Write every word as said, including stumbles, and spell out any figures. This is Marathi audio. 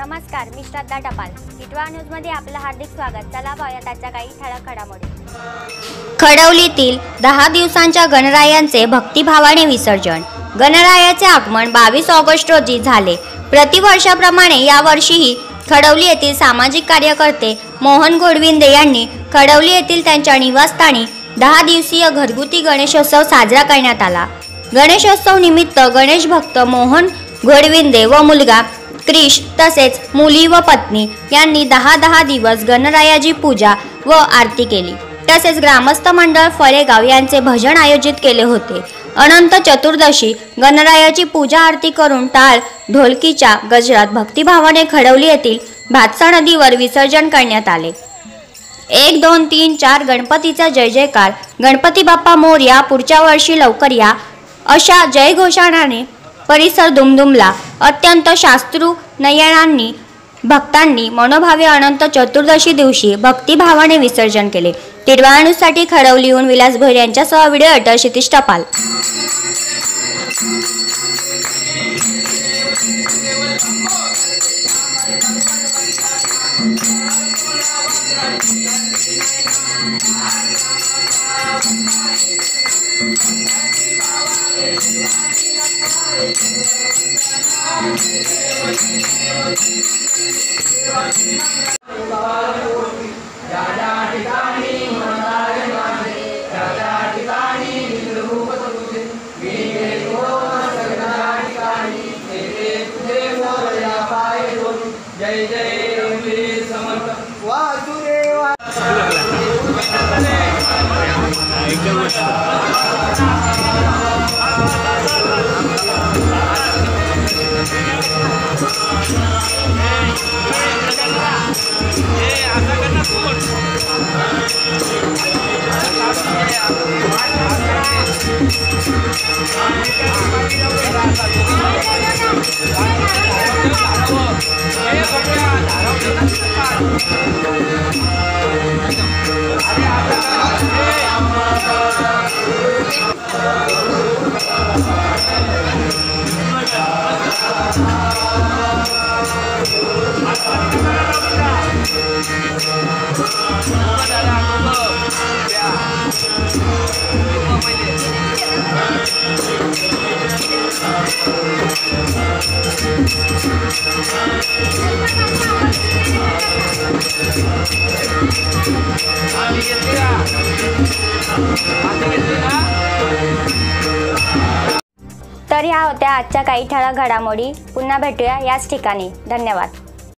नमस्कार, मी श्रद्धा टपाल. टिटवाळा न्यूज मध्ये आपलं हार्दिक स्वागत. चला पाहूया त्याच्या काही ठळक घडामोडी. खडवलीतील दहा दिवसांच्या गणरायांचे भक्तिभावाने विसर्जन. गणरायाचे आगमन बावीस ऑगस्ट रोजी झाले. प्रतिवर्षाप्रमाणे यावर्षीही खडवली येथील सामाजिक कार्यकर्ते मोहन घोडविंदे यांनी खडवली येथील त्यांच्या निवासस्थानी दहा दिवसीय घरगुती गणेशोत्सव साजरा करण्यात आला. गणेशोत्सव निमित्त गणेश भक्त मोहन घोडविंदे व मुलगा क्रिश तसेच मुली व पत्नी यांनी दहा दहा दिवस गणरायाची पूजा व आरती केली. तसेच ग्रामस्थ मंडळ फळेगाव यांचे भजन आयोजित केले होते. अनंत चतुर्दशी गणरायाची पूजा आरती करून टाळ ढोलकीच्या गजरात भक्तिभावाने खडवली येथील भातसा नदीवर विसर्जन करण्यात आले. एक दोन तीन चार गणपतीचा जय जयकार, गणपती बाप्पा मोरया, पुढच्या वर्षी लवकर या अशा जयघोषाने परिसर दुमदुमला. अत्यंत शास्त्रू नयनांनी भक्तांनी मनोभावे अनंत चतुर्दशी दिवशी भक्तिभावाने विसर्जन केले. टिटवाळा न्यूजसाठी खडवलीहून विलास भोईर यांच्यासह व्हिडिओ एडिटर क्षितिज टपाल. जय जय समर्थ वासुदेवा. तर ह्या होत्या आजच्या काही ठळक घडामोडी. पुन्हा भेटूया याच ठिकाणी. धन्यवाद.